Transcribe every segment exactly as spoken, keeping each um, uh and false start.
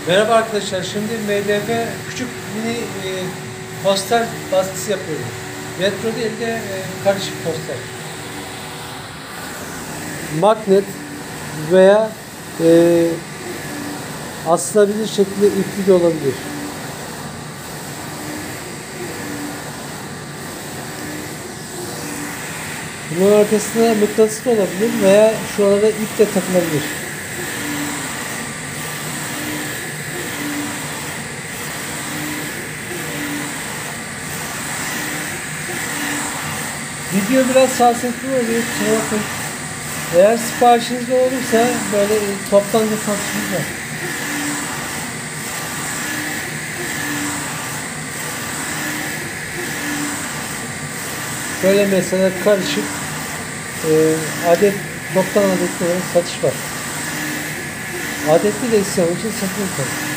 Merhaba arkadaşlar. Şimdi M D F küçük mini e, poster baskısı yapıyorum. Retro değil de e, karışık poster. Magnet veya e, asılabilir şekilde ipli de olabilir. Bunun arkasına mıknatıs da olabilir veya şuralara ip de takılabilir. Video biraz sarsıntılı oluyor. Kusura bakmayın. Eğer siparişiniz de olursa böyle toptan da satışımız var. Böyle mesela karışık e, adet toptan adetli olarak satış var. Adetli de isteyen için satılır tabii.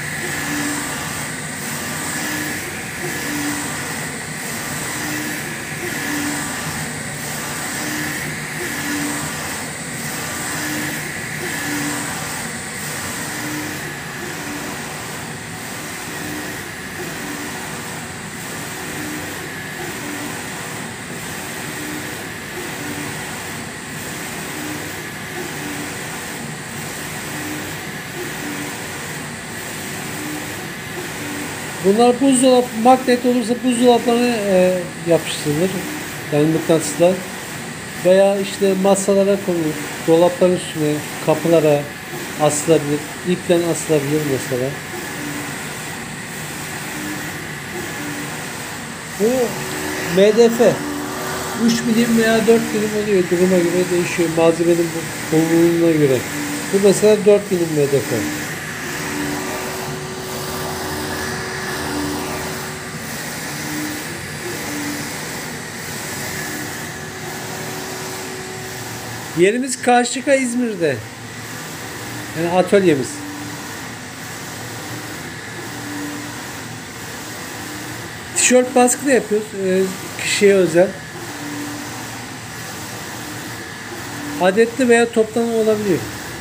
Bunlar buzdolap, magnet olursa buzdolaplarına e, yapıştırılır. Yani mıknatıslar. Veya işte masalara konulur. Dolapların üstüne, kapılara asılabilir. İple asılabilir mesela. Bu M D F. üç milim veya dört milim oluyor. Duruma göre değişiyor. Malzemenin bulunduğuna göre. Bu mesela dört milim M D F. Yerimiz Karşıyaka, İzmir'de. Yani atölyemiz. Tişört baskı da yapıyoruz. E, kişiye özel. Adetli veya toptan olabiliyor.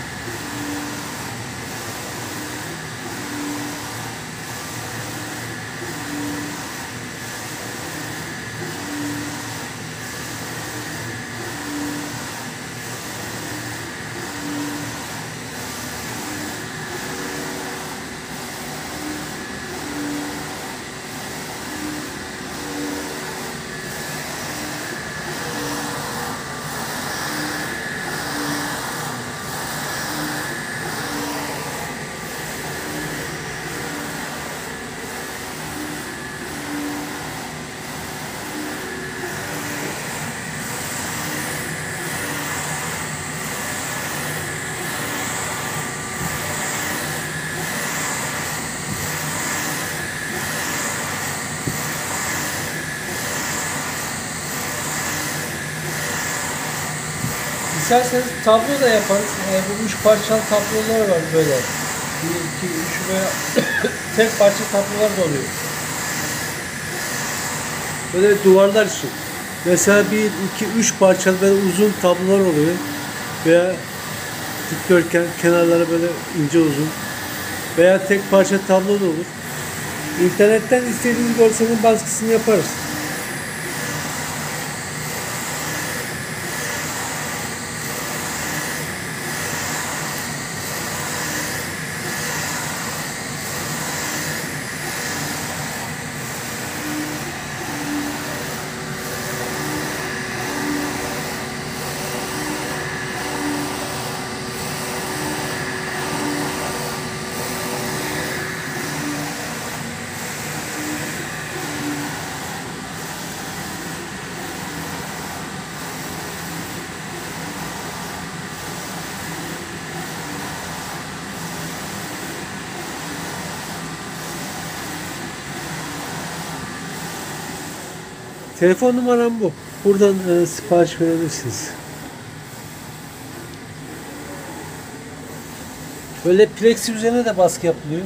İsterseniz tablo da yaparız. E, bu üç parçalı tablolar var böyle. Bir, iki, üç veya tek parça tablolar da oluyor. Böyle duvarlar için. Mesela bir, iki, üç parçalı böyle uzun tablolar oluyor. Veya dikdörtgen, kenarları böyle ince uzun. Veya tek parça tablo da olur. İnternetten istediğiniz görselin baskısını yaparız. Telefon numaram bu. Buradan e, sipariş verebilirsiniz. Böyle plexi üzerine de baskı yapılıyor.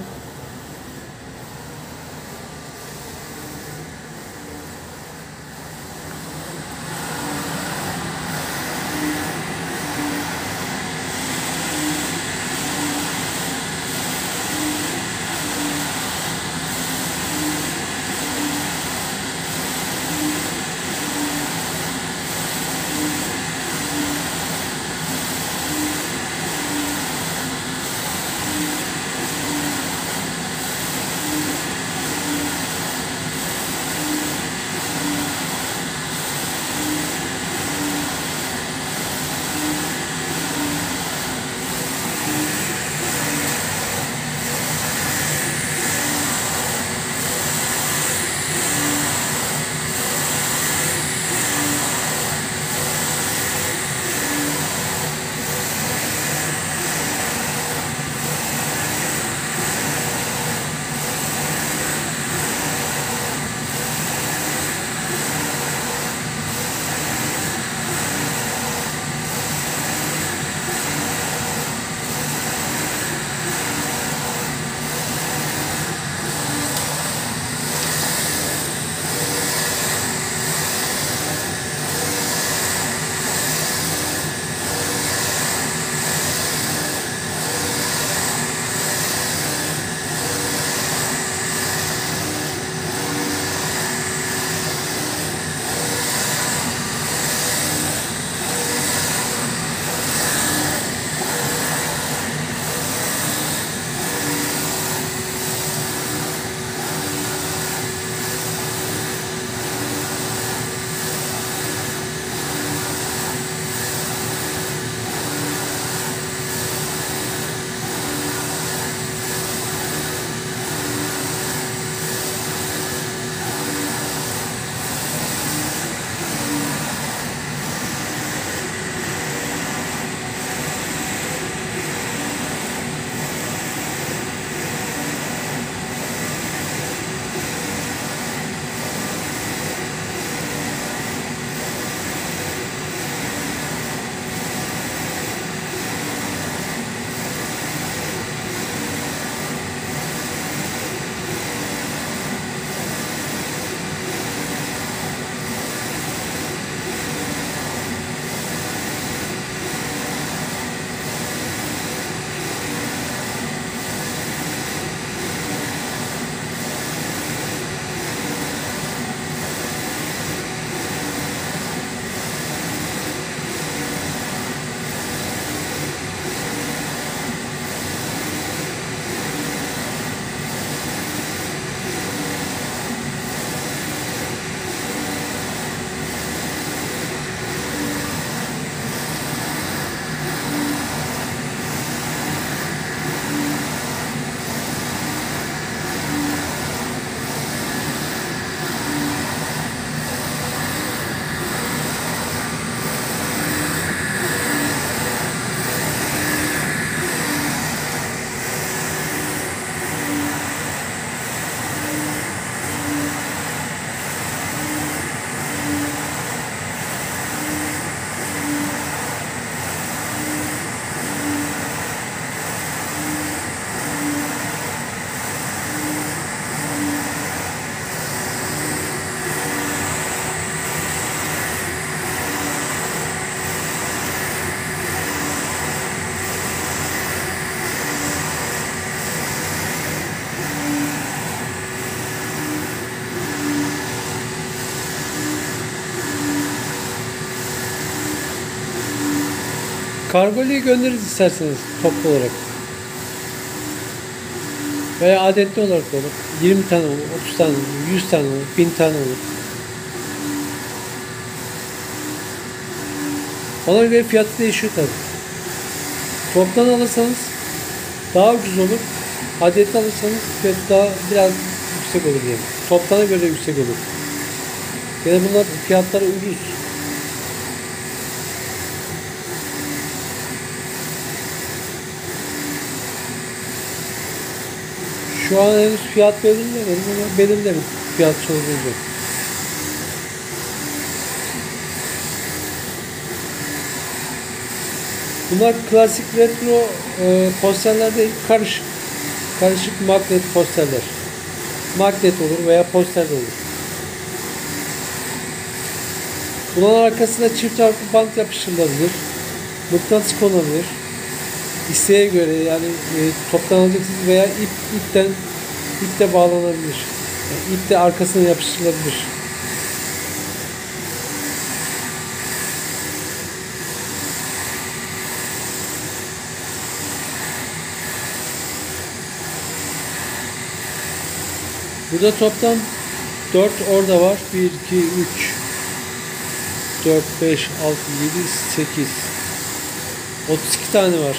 Kargoliye göndeririz isterseniz toplu olarak. Veya adetli olarak da olur. yirmi tane olur, otuz tane olur, yüz tane olur, bin tane olur. Ona göre fiyatı değişiyor tabii. Toptan alırsanız daha ucuz olur. Adetli alırsanız fiyatı daha biraz yüksek olur diyelim. Toptana göre yüksek olur. Gene bunlar fiyatları ucuz. Şu an henüz fiyat belirlemedim ama belirlerim fiyat sorulunca. Bunlar klasik retro e, posterler değil, karışık. Karışık magnet posterler. Magnet olur veya poster de olur. Bunun arkasına çift taraflı bant yapıştırılabilir. Mıknatıs konulabilir. İsteğe göre yani e, toptan alacaksınız veya ip ipten ip de bağlanabilir. Yani ip de arkasına yapıştırılabilir. Burada toplam dört orada var. bir, iki, üç, dört, beş, altı, yedi, sekiz. otuz iki tane var.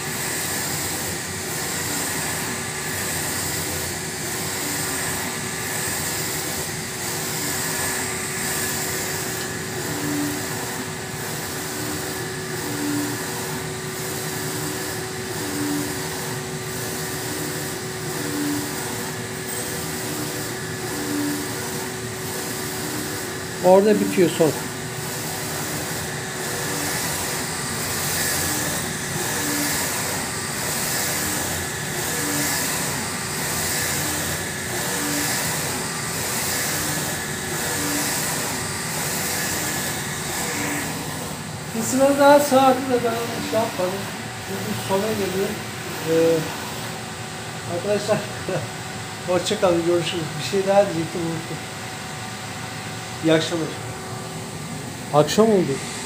Orada bitiyor son. Kısmı daha sağda da ben şey yapmadım. Çünkü sona geliyor. Ee, arkadaşlar hoşça kalın, görüşürüz. Bir şey daha diyecektim, unuttum. İyi akşamlar. Akşam oldu.